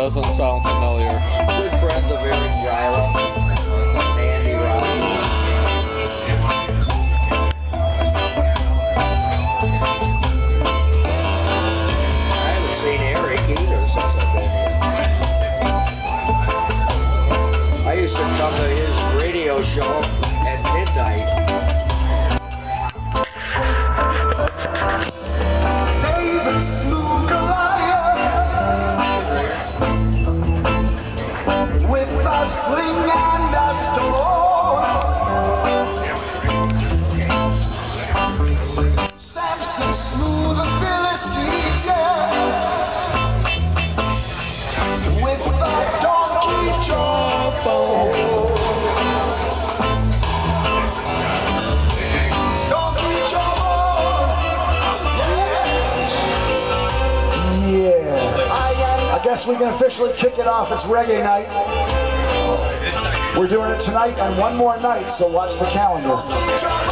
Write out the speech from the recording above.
doesn't sound familiar. Good friends of Eric Gila and Andy Ryan. I haven't seen Eric either since I've been here. I used to come to his radio show at midnight. Sling and a stone. Samson slew the Philistines, with a donkey jawbone. Donkey jawbone. Yeah. I guess we can officially kick it off. It's reggae night. We're doing it tonight and one more night, so watch the calendar.